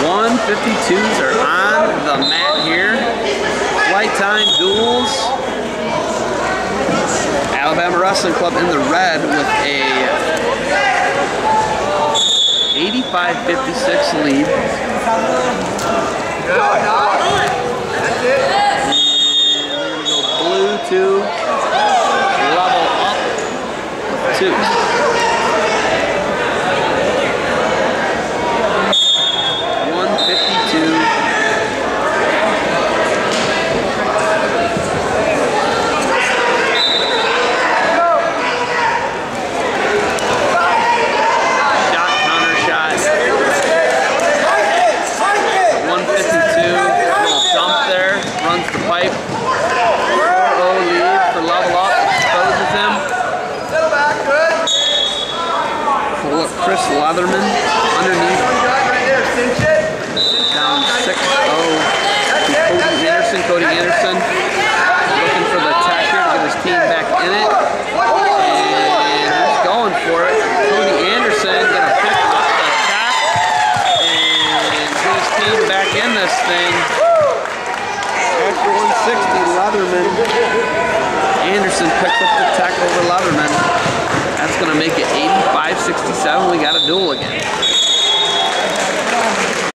152s are on the mat here. Flight time duels. Alabama Wrestling Club in the red with a 85-56 lead. And they're going to go blue to level up with 2. Leatherman underneath, down 6-0 to Cody Anderson looking for the attack here to get his team back in it, and he's going for it. Cody Anderson gonna pick up the attack and get his team back in this thing. After 160, Leatherman, Anderson picks up the attack over Leatherman. That's going to make it 85-67. We got a duel again.